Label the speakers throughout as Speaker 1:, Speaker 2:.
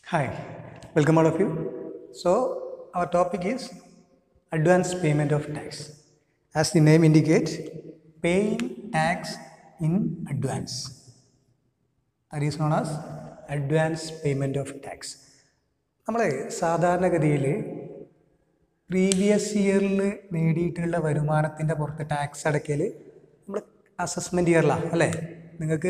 Speaker 1: Hi, welcome all of you. So, our topic is advance payment of tax. As the name indicates, paying tax in advance. That is known as advance payment of tax. നമ്മൾ സാധാരണഗതിയിൽ previous ഇയറിൽ നേടിയിട്ടുള്ള വരുമാനത്തിൻ്റെ പുറത്ത് tax അടയ്ക്കൽ നമ്മൾ assessment ഇയറിലാണ് അല്ലേ? നിങ്ങൾക്ക്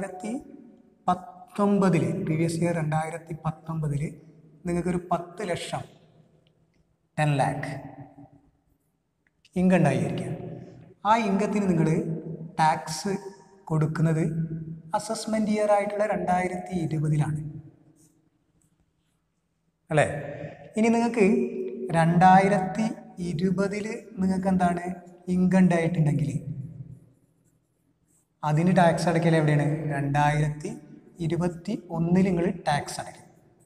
Speaker 1: 2019 previous year 2019 നിങ്ങൾക്കൊരു 10 ലക്ഷം 10 lakh ഇൻകം ഉണ്ടായിരിക്കാം. ആ ഇൻകത്തിന് നിങ്ങൾ ടാക്സ് കൊടുക്കുന്നത് അസസ്മെൻറ്റ് ഇയർ ആയിട്ടുള്ള 2020 അല്ലേ? ഇനി നിങ്ങൾക്ക് 2020 നിങ്ങൾക്ക് എന്താണ് ഇൻകം ഉണ്ടായിട്ടുണ്ടെങ്കിൽ അതിന് ടാക്സ് അടയ്ക്കൽ എവിടെയാണ്? 2021 നിങ്ങൾ ടാക്സ് അടയ്ക്കും.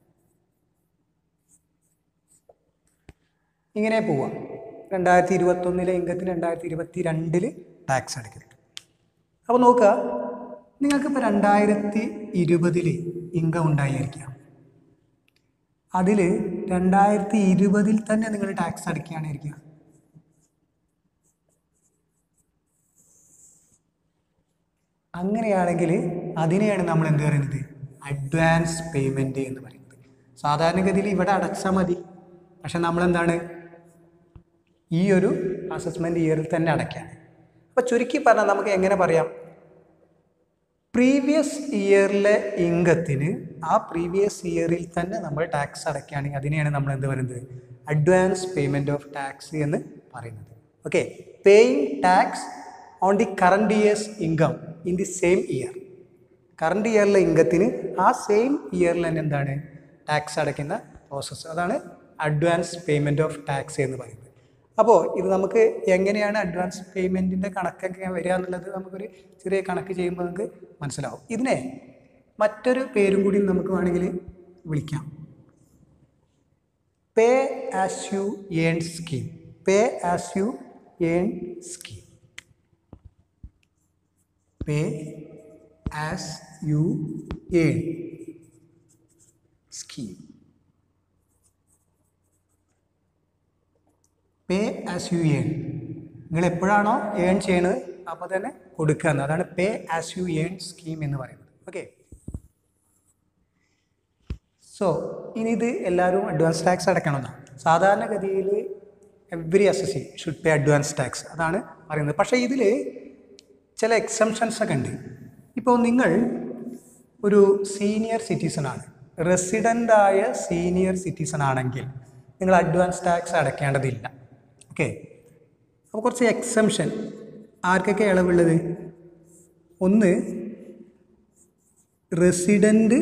Speaker 1: ഇങ്ങനെ പോവാം. 2021 ഇൻകത്തിന് 2022 ടാക്സ് അടയ്ക്കും. അപ്പോൾ നോക്കുക, നിങ്ങൾക്കിപ്പോൾ 2020 ഇൻകം ഉണ്ടായിരിക്കാം. അതിൽ 2020 തന്നെ നിങ്ങൾ ടാക്സ് അടയ്ക്കുകയാണിരിക്കുക. അങ്ങനെയാണെങ്കിൽ അതിനെയാണ് നമ്മൾ എന്ത് പറയുന്നത്? അഡ്വാൻസ് പേയ്മെൻറ്റ് എന്ന് പറയുന്നത്. സാധാരണഗതിയിൽ ഇവിടെ അടച്ചാൽ മതി, പക്ഷെ നമ്മളെന്താണ് ഈ ഒരു അസസ്മെൻറ്റ് ഇയറിൽ തന്നെ അടയ്ക്കുകയാണ്. അപ്പോൾ ചുരുക്കി പറഞ്ഞാൽ നമുക്ക് എങ്ങനെ പറയാം? പ്രീവിയസ് ഇയറിലെ ഇൻകത്തിന് ആ പ്രീവിയസ് ഇയറിൽ തന്നെ നമ്മൾ ടാക്സ് അടയ്ക്കുകയാണെങ്കിൽ അതിനെയാണ് നമ്മൾ എന്ത് പറയുന്നത്? അഡ്വാൻസ് പേയ്മെൻറ്റ് ഓഫ് ടാക്സ് എന്ന് പറയുന്നത്. Okay, paying tax on the current years income in the same year. Current ഇയറിലെ ഇൻകത്തിന് ആ സെയിം ഇയറിൽ തന്നെ എന്താണ് ടാക്സ് അടയ്ക്കുന്ന പ്രോസസ്സ്, അതാണ് അഡ്വാൻസ് പേയ്മെൻറ്റ് ഓഫ് ടാക്സ് എന്ന് പറയുന്നത്. അപ്പോൾ ഇത് നമുക്ക് എങ്ങനെയാണ് അഡ്വാൻസ് പേയ്മെൻറ്റിൻ്റെ കണക്കൊക്കെ വരിക എന്നുള്ളത് നമുക്കൊരു ചെറിയ കണക്ക് ചെയ്യുമ്പോൾ നമുക്ക് മനസ്സിലാവും. ഇതിനെ മറ്റൊരു പേരും കൂടി നമുക്ക് വേണമെങ്കിൽ വിളിക്കാം, pay as you earn scheme. Pay as you earn scheme. Pay as you earn scheme. Pay as you earn. നിങ്ങൾ എപ്പോഴാണോ ഏൺ ചെയ്യുന്നത് അപ്പോൾ തന്നെ കൊടുക്കുക എന്ന്, അതാണ് pay as you earn scheme എന്ന് പറയുന്നത്. ഓക്കെ, സോ ഇനി ഇത് എല്ലാവരും അഡ്വാൻസ് ടാക്സ് അടയ്ക്കണമെന്നാണ്. സാധാരണഗതിയിൽ every assessee should pay advance tax, അതാണ് പറയുന്നത്. പക്ഷേ ഇതിൽ ചില എക്സംഷൻസ് ഒക്കെ ഉണ്ട്. ഇപ്പോൾ നിങ്ങൾ ഒരു സീനിയർ സിറ്റിസൺ ആണ്, റെസിഡൻ്റായ സീനിയർ സിറ്റിസൺ ആണെങ്കിൽ നിങ്ങൾ അഡ്വാൻസ് ടാക്സ് അടയ്ക്കേണ്ടതില്ല. ഓക്കെ, അപ്പോൾ കുറച്ച് എക്സംഷൻ ആർക്കൊക്കെ ഇളവുള്ളത്? ഒന്ന്, resident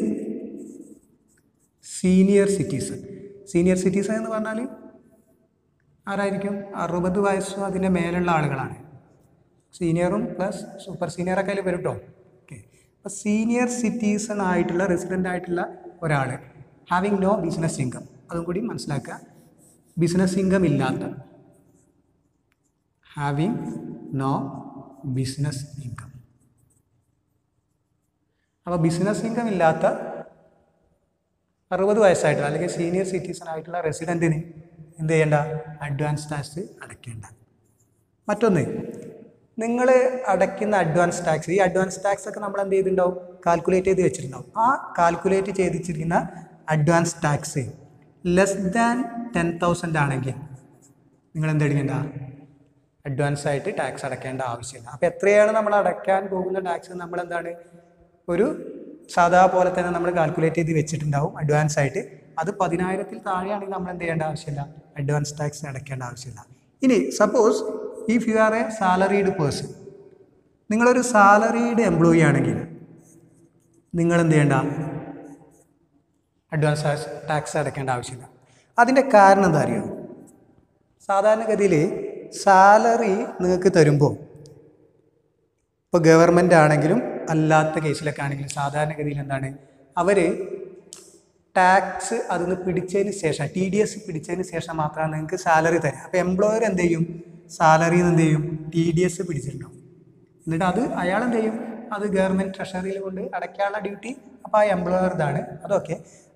Speaker 1: senior citizen. Senior citizen എന്ന് പറഞ്ഞാൽ ആരായിരിക്കും? 60 വയസ്സും അതിൻ്റെ മേലുള്ള ആളുകളാണ്. സീനിയറും പ്ലസ് സൂപ്പർ സീനിയറൊക്കെ അതിൽ വരും കേട്ടോ. ഓക്കെ, അപ്പോൾ സീനിയർ സിറ്റിസൺ ആയിട്ടുള്ള റെസിഡൻ്റ് ആയിട്ടുള്ള ഒരാൾ ഹാവിങ് നോ ബിസിനസ് ഇൻകം, അതും കൂടി മനസ്സിലാക്കുക. ബിസിനസ് ഇൻകം ഇല്ലാത്ത, ഹാവിങ് നോ ബിസിനസ് ഇൻകം. അപ്പോൾ ബിസിനസ് ഇൻകം ഇല്ലാത്ത 60 വയസ്സായിട്ടുള്ള അല്ലെങ്കിൽ സീനിയർ സിറ്റിസൺ ആയിട്ടുള്ള റെസിഡൻറ്റിന് എന്ത് ചെയ്യേണ്ട? അഡ്വാൻസ് ടാക്സ് അടയ്ക്കേണ്ട. മറ്റൊന്ന്, നിങ്ങൾ അടയ്ക്കുന്ന അഡ്വാൻസ് ടാക്സ്, ഈ അഡ്വാൻസ് ടാക്സ് ഒക്കെ നമ്മൾ എന്ത് ചെയ്തിട്ടുണ്ടാവും? കാൽക്കുലേറ്റ് ചെയ്ത് വെച്ചിട്ടുണ്ടാവും. ആ കാൽക്കുലേറ്റ് ചെയ്തിരിക്കുന്ന അഡ്വാൻസ് ടാക്സ് ലെസ് ദാൻ 10,000 ആണെങ്കിൽ നിങ്ങൾ എന്ത് അടിക്കേണ്ട? അഡ്വാൻസ് ആയിട്ട് ടാക്സ് അടയ്ക്കേണ്ട ആവശ്യമില്ല. അപ്പോൾ എത്രയാണ് നമ്മൾ അടയ്ക്കാൻ പോകുന്ന ടാക്സ് നമ്മൾ എന്താണ് ഒരു സാധാ പോലെ തന്നെ നമ്മൾ കാൽക്കുലേറ്റ് ചെയ്ത് വെച്ചിട്ടുണ്ടാവും അഡ്വാൻസ് ആയിട്ട്. അത് 10,000-ൽ താഴെയാണെങ്കിൽ നമ്മൾ എന്ത് ചെയ്യേണ്ട ആവശ്യമില്ല? അഡ്വാൻസ് ടാക്സ് അടയ്ക്കേണ്ട ആവശ്യമില്ല. ഇനി suppose if you are a salaried person, നിങ്ങളൊരു സാലറീഡ് എംപ്ലോയി ആണെങ്കിൽ നിങ്ങൾ എന്ത് ചെയ്യേണ്ട? അഡ്വാൻസ് ടാക്സ് അടയ്ക്കേണ്ട ആവശ്യമില്ല. അതിൻ്റെ കാരണം എന്താ അറിയോ? സാധാരണഗതിയിൽ സാലറി നിങ്ങൾക്ക് തരുമ്പോൾ, ഇപ്പോൾ ഗവൺമെൻറ് ആണെങ്കിലും അല്ലാത്ത കേസിലൊക്കെ ആണെങ്കിലും സാധാരണഗതിയിൽ എന്താണ്, അവർ ടാക്സ് അതിന് പിടിച്ചതിന് ശേഷം, TDS പിടിച്ചതിന് ശേഷം മാത്രമാണ് നിങ്ങൾക്ക് സാലറി തരിക. അപ്പോൾ എംപ്ലോയർ എന്ത് ചെയ്യും? സാലറിയിൽ നിന്ന് എന്ത് ചെയ്യും? TDS പിടിച്ചിട്ടുണ്ടാവും. എന്നിട്ട് അത് അയാൾ എന്ത് ചെയ്യും? അത് ഗവൺമെൻറ് ട്രഷറിയിൽ കൊണ്ട് അടയ്ക്കാനുള്ള ഡ്യൂട്ടി അപ്പോൾ ആ എംപ്ലോയർ ഇതാണ്. അതൊക്കെ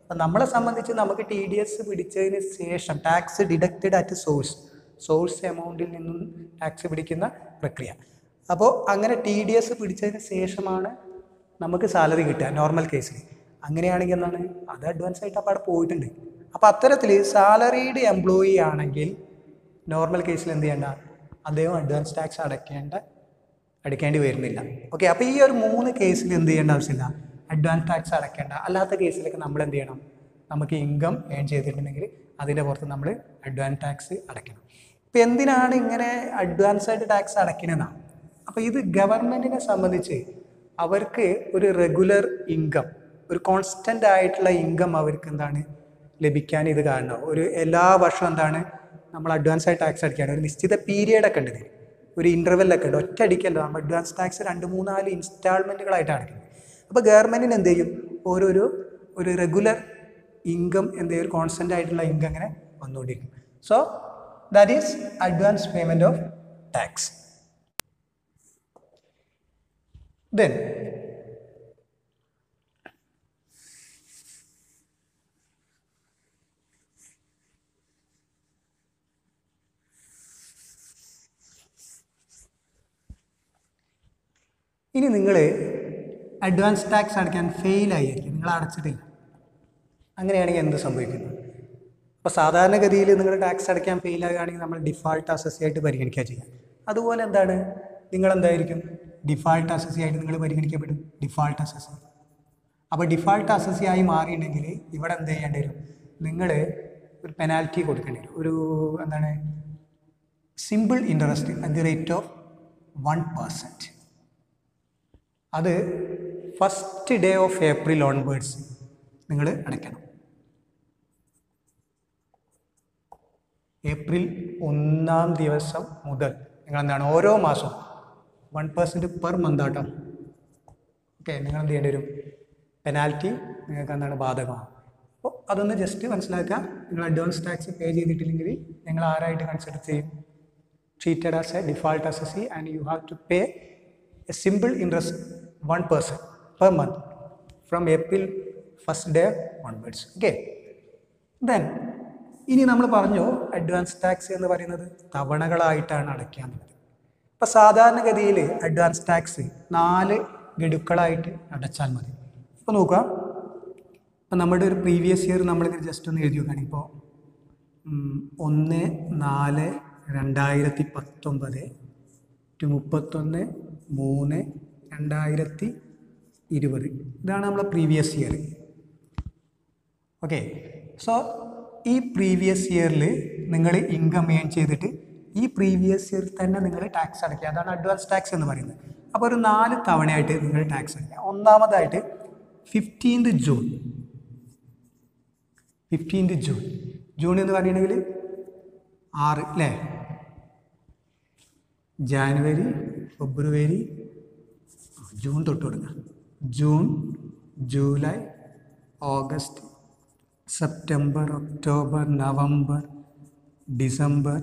Speaker 1: അപ്പം നമ്മളെ സംബന്ധിച്ച് നമുക്ക് ടി ഡി എസ് പിടിച്ചതിന് ശേഷം ടാക്സ് ഡിഡക്റ്റഡ് അറ്റ് സോഴ്സ് എമൗണ്ടിൽ നിന്നും ടാക്സ് പിടിക്കുന്ന പ്രക്രിയ. അപ്പോൾ അങ്ങനെ ടി ഡി എസ് പിടിച്ചതിന് ശേഷമാണ് നമുക്ക് സാലറി കിട്ടുക നോർമൽ കേസിൽ. അങ്ങനെയാണെങ്കിൽ എന്താണ് അത് അഡ്വാൻസ് ആയിട്ട് അപ്പോൾ അവിടെ പോയിട്ടുണ്ട്. അപ്പോൾ അത്തരത്തിൽ സാലറീഡ് എംപ്ലോയി ആണെങ്കിൽ നോർമൽ കേസിൽ എന്ത് ചെയ്യേണ്ട, അദ്ദേഹം അഡ്വാൻസ് ടാക്സ് അടയ്ക്കേണ്ടി വരുന്നില്ല. ഓക്കെ, അപ്പോൾ ഈ ഒരു 3 കേസിൽ എന്ത് ചെയ്യേണ്ട ആവശ്യമില്ല, അഡ്വാൻസ് ടാക്സ് അടയ്ക്കേണ്ട. അല്ലാത്ത കേസിലൊക്കെ നമ്മൾ എന്ത് ചെയ്യണം, നമുക്ക് ഇൻകം ഏൺ ചെയ്തിട്ടുണ്ടെങ്കിൽ അതിൻ്റെ പുറത്ത് നമ്മൾ അഡ്വാൻസ് ടാക്സ് അടയ്ക്കണം. ഇപ്പോൾ എന്തിനാണ് ഇങ്ങനെ അഡ്വാൻസ് ആയിട്ട് ടാക്സ് അടയ്ക്കണമെന്നാണ്. അപ്പോൾ ഇത് ഗവൺമെൻറ്റിനെ സംബന്ധിച്ച് അവർക്ക് ഒരു റെഗുലർ ഇൻകം, ഒരു കോൺസ്റ്റൻ്റ് ആയിട്ടുള്ള ഇൻകം അവർക്ക് എന്താണ് ലഭിക്കാൻ ഇത് കാരണം. ഒരു എല്ലാ വർഷവും എന്താണ് നമ്മൾ അഡ്വാൻസ് ആയി ടാക്സ് അടയ്ക്കുകയാണ്. ഒരു നിശ്ചിത പീരിയഡൊക്കെ ഉണ്ട്, ഒരു ഇൻ്റർവെല്ലൊക്കെ ഉണ്ട്. ഒറ്റ അടിക്കല്ല, നമ്മൾ അഡ്വാൻസ് ടാക്സ് 2-3-4 ഇൻസ്റ്റാൾമെൻറ്റുകളായിട്ടാണ് അടയ്ക്കുന്നത്. അപ്പോൾ ഗവൺമെൻറ്റിന് എന്ത് ചെയ്യും, ഒരു റെഗുലർ ഇൻകം എന്ത് ചെയ്യും, ഒരു കോൺസ്റ്റൻ്റ് ആയിട്ടുള്ള ഇൻകം അങ്ങനെ വന്നുകൊണ്ടിരിക്കും. So that is advance payment of tax. Then ഇനി നിങ്ങൾ അഡ്വാൻസ് ടാക്സ് അടയ്ക്കാൻ ഫെയിലായിരിക്കും, നിങ്ങൾ അടച്ചിട്ടില്ല. അങ്ങനെയാണെങ്കിൽ എന്ത് സംഭവിക്കുന്നു? അപ്പോൾ സാധാരണഗതിയിൽ നിങ്ങൾ ടാക്സ് അടയ്ക്കാൻ ഫെയിലാകുകയാണെങ്കിൽ നമ്മൾ ഡിഫാൾട്ട് അസസി ആയിട്ട് പരിഗണിക്കുക ചെയ്യാം. അതുപോലെ എന്താണ്, നിങ്ങളെന്തായിരിക്കും ഡിഫാൾട്ട് അസസി ആയിട്ട് നിങ്ങൾ പരിഗണിക്കപ്പെടും, ഡിഫാൾട്ട് അസസി. അപ്പോൾ ഡിഫാൾട്ട് അസസി ആയി മാറിയിട്ടുണ്ടെങ്കിൽ ഇവിടെ എന്ത് ചെയ്യേണ്ടി വരും, നിങ്ങൾ ഒരു പെനാൽറ്റി കൊടുക്കേണ്ടി വരും. ഒരു എന്താണ്, simple interest at the rate of 1%. അത് first day of April onwards നിങ്ങൾ അടയ്ക്കണം. ഏപ്രിൽ 1-ാം ദിവസം മുതൽ നിങ്ങൾ എന്താണ് ഓരോ മാസവും 1% പെർ മന്ത് ആട്ടോ. ഓക്കെ, നിങ്ങൾ എന്ത് ചെയ്യേണ്ടി വരും, പെനാൽറ്റി നിങ്ങൾക്ക് എന്താണ് ബാധകമാണ്. അപ്പോൾ അതൊന്ന് ജസ്റ്റ് മനസ്സിലാക്കുക. നിങ്ങൾ അഡ്വാൻസ് ടാക്സ് പേ ചെയ്തിട്ടില്ലെങ്കിൽ നിങ്ങൾ ആരായിട്ട് കൺസിഡർ ചെയ്യും, treated as a default assessee and you have to pay a simple interest 1% per month from April 1st day onwards. Okay. Then ഇനി നമ്മൾ പറഞ്ഞു അഡ്വാൻസ് ടാക്സ് എന്ന് പറയുന്നത് തവണകളായിട്ടാണ് അടയ്ക്കാനുള്ളത്. അപ്പോൾ സാധാരണഗതിയിൽ അഡ്വാൻസ് ടാക്സ് 4 ഗഡുക്കളായിട്ട് അടച്ചാൽ മതി. ഇപ്പോൾ നോക്കുക, ഇപ്പോൾ നമ്മുടെ ഒരു പ്രീവിയസ് ഇയർ നമ്മളിങ്ങനെ ജസ്റ്റ് ഒന്ന് എഴുതി നോക്കുകയാണെങ്കിൽ ഇപ്പോൾ 1/4/2019 to 31/3/2020. ഇതാണ് നമ്മളെ പ്രീവിയസ് ഇയർ. ഓക്കെ, സോ ഈ പ്രീവിയസ് ഇയറിൽ നിങ്ങൾ ഇൻകം ഏൺ ചെയ്തിട്ട് ഈ പ്രീവിയസ് ഇയർ തന്നെ നിങ്ങൾ ടാക്സ് അടയ്ക്കുക. അതാണ് അഡ്വാൻസ് ടാക്സ് എന്ന് പറയുന്നത്. അപ്പോൾ ഒരു 4 തവണയായിട്ട് നിങ്ങൾ ടാക്സ് അടയ്ക്കുക. ഒന്നാമതായിട്ട് 15th ജൂൺ ജൂൺ എന്ന് പറഞ്ഞിട്ടുണ്ടെങ്കിൽ 6 അല്ലേ, ജാനുവരി, ഫെബ്രുവരി, ജൂൺ തൊട്ട് കൊടുക്കുക. June, July, August, September, October, November, December,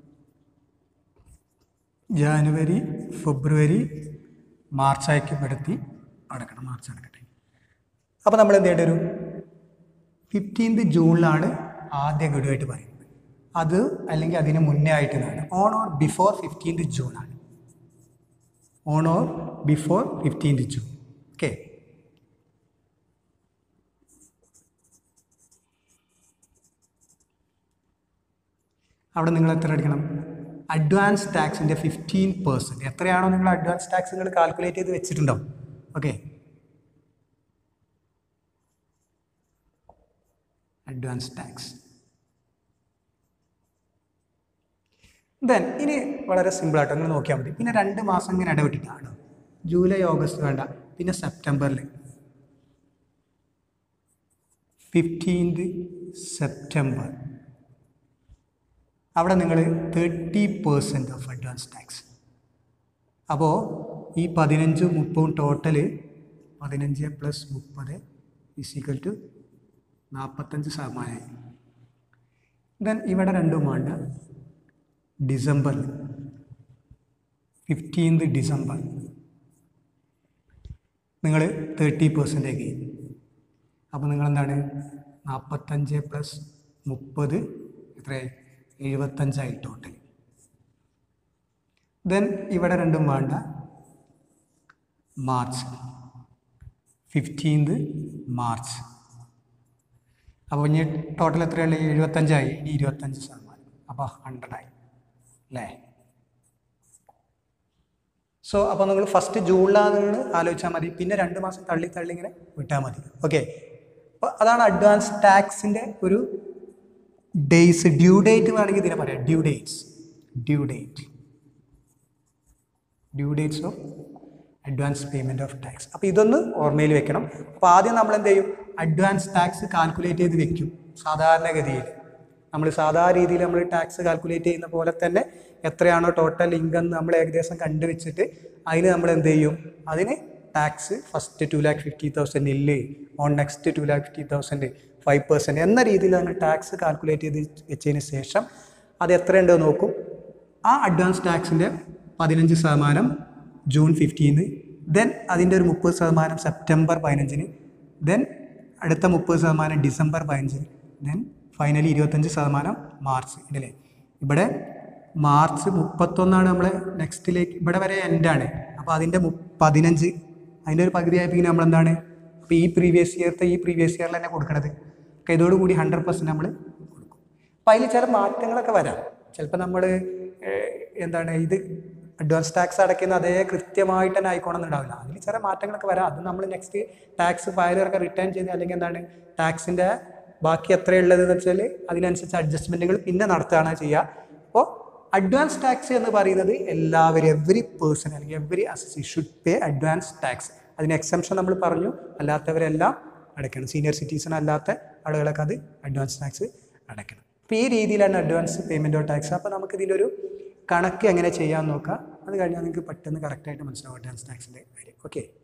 Speaker 1: January, February, March അയക്കപ്പെടുത്തി അടക്കണം. മാർച്ച് അടക്കട്ടെ. അപ്പോൾ നമ്മൾ എന്ത് ചെയ്യേണ്ടി വരും, 15th ജൂണിലാണ് ആദ്യ ഗഡുവായിട്ട് പറയുന്നത്. അത് അല്ലെങ്കിൽ അതിന് മുന്നേ ആയിട്ടാണ് on or before 15th June ആണ്. On or before 15th June. Okay, അവിടെ നിങ്ങൾ എത്ര അടിക്കണം, അഡ്വാൻസ് ടാക്സിൻ്റെ 15%. എത്രയാണോ നിങ്ങൾ അഡ്വാൻസ് ടാക്സ് നിങ്ങൾ കാൽക്കുലേറ്റ് ചെയ്ത് വെച്ചിട്ടുണ്ടാവും. Okay, advance tax. ദെൻ ഇനി വളരെ സിമ്പിളായിട്ട് നിങ്ങൾ നോക്കിയാൽ മതി. പിന്നെ 2 മാസം ഇങ്ങനെ ഇടവിട്ടിട്ടാണ്, ജൂലൈ, ഓഗസ്റ്റ് വേണ്ട, പിന്നെ സെപ്റ്റംബറിൽ 15th സെപ്റ്റംബർ അവിടെ നിങ്ങൾ 30% ഓഫ് അഡ്വാൻസ് ടാക്സ്. അപ്പോൾ ഈ 15 30 ടോട്ടൽ 15 + 30 = 45%. ദെൻ ഇവിടെ 2 വേണ്ട, ഡിസംബറിൽ 15th ഡിസംബർ നിങ്ങൾ 30% ചെയ്യും. അപ്പോൾ നിങ്ങൾ എന്താണ് 45 പ്ലസ് 30 എത്രയായി 75 ടോട്ടൽ. ദെൻ ഇവിടെ രണ്ടും വേണ്ട, മാർച്ച് 15 മാർച്ച്. അപ്പോൾ ഇനി ടോട്ടൽ എത്രയുള്ളൂ 75 ഇനി 25%, അപ്പോൾ 100 അല്ലേ. സോ അപ്പോൾ നിങ്ങൾ ഫസ്റ്റ് ജൂണിലാണ് ആലോചിച്ചാൽ മതി, പിന്നെ 2 മാസം തള്ളി ഇങ്ങനെ വിട്ടാൽ മതി. ഓക്കെ, അപ്പോൾ അതാണ് അഡ്വാൻസ് ടാക്സിൻ്റെ ഒരു ഡേയ്സ്. ഡ്യൂ ഡേറ്റ് വേണമെങ്കിൽ ഇതിനെ പറയാം, due dates of advance payment of tax. അപ്പോൾ ഇതൊന്ന് ഓർമ്മയിൽ വെക്കണം. അപ്പോൾ ആദ്യം നമ്മൾ എന്ത് ചെയ്യും, അഡ്വാൻസ് ടാക്സ് കാൽക്കുലേറ്റ് ചെയ്ത് വെക്കും. സാധാരണഗതിയിൽ നമ്മൾ സാധാരണ രീതിയിൽ നമ്മൾ ടാക്സ് കാൽക്കുലേറ്റ് ചെയ്യുന്ന പോലെ തന്നെ എത്രയാണോ ടോട്ടൽ ഇൻകം നമ്മൾ ഏകദേശം കണ്ടുവച്ചിട്ട് അതിന് നമ്മൾ എന്ത് ചെയ്യും, അതിന് ടാക്സ് ഫസ്റ്റ് 2,50,000 ഇല്ലേ, ഓൺ നെക്സ്റ്റ് 2,50,000 5% എന്ന രീതിയിൽ നമ്മൾ ടാക്സ് കാൽക്കുലേറ്റ് ചെയ്ത് വെച്ചതിന് ശേഷം അത് എത്രയുണ്ടോ നോക്കും. ആ അഡ്വാൻസ് ടാക്സിൻ്റെ 15% ജൂൺ 15, ദെൻ അതിൻ്റെ ഒരു 30% സെപ്റ്റംബർ 15, ദെൻ അടുത്ത 30% ഡിസംബർ 15, ദെൻ ഫൈനലി 25% മാർച്ച്. ഇല്ലേ, ഇവിടെ മാർച്ച് 31 നമ്മളെ നെക്സ്റ്റിലേക്ക് ഇവിടെ വരെ എൻഡാണ്. അപ്പോൾ അതിൻ്റെ 15 അതിൻ്റെ ഒരു പകുതി ആയപ്പോൾ നമ്മൾ എന്താണ്, അപ്പോൾ ഈ പ്രീവിയസ് ഇയറിൽ തന്നെ കൊടുക്കണത്. അപ്പോൾ ഇതോടുകൂടി 100% നമ്മൾ കൊടുക്കും. അപ്പോൾ അതിൽ ചില മാറ്റങ്ങളൊക്കെ വരാം. ചിലപ്പോൾ നമ്മൾ എന്താണ് ഇത് അഡ്വാൻസ് ടാക്സ് അടയ്ക്കുന്ന അതേ കൃത്യമായിട്ട് തന്നെ ആയിക്കോണമെന്നുണ്ടാവില്ല. അതിൽ ചില മാറ്റങ്ങളൊക്കെ വരാം. അത് നമ്മൾ നെക്സ്റ്റ് ടാക്സ് ഫയലൊക്കെ റിട്ടേൺ ചെയ്ത് അല്ലെങ്കിൽ എന്താണ് ടാക്സിൻ്റെ ബാക്കി എത്രയുള്ളതെന്ന് വെച്ചാൽ അതിനനുസരിച്ച് അഡ്ജസ്റ്റ്മെൻറ്റുകൾ പിന്നെ നടത്തുകയാണ് ചെയ്യുക. അപ്പോൾ അഡ്വാൻസ് ടാക്സ് എന്ന് പറയുന്നത് എല്ലാവരും എവറി പേഴ്സൺ അല്ലെങ്കിൽ every assessee should pay advance tax. അതിന് എക്സംഷൻ നമ്മൾ പറഞ്ഞു, അല്ലാത്തവരെല്ലാം അടയ്ക്കണം. സീനിയർ സിറ്റിസൺ അല്ലാത്ത ആളുകളൊക്കെ അത് അഡ്വാൻസ് ടാക്സ് അടയ്ക്കണം. അപ്പോൾ ഈ രീതിയിലാണ് അഡ്വാൻസ് പേയ്മെൻറ്റ് ഓഫ് ടാക്സ്. അപ്പോൾ നമുക്കിതിലൊരു കണക്ക് എങ്ങനെ ചെയ്യാൻ നോക്കാം. അത് കഴിഞ്ഞാൽ നിങ്ങൾക്ക് പെട്ടെന്ന് കറക്റ്റായിട്ട് മനസ്സിലാവും അഡ്വാൻസ് ടാക്സിൻ്റെ കാര്യം. ഓക്കെ.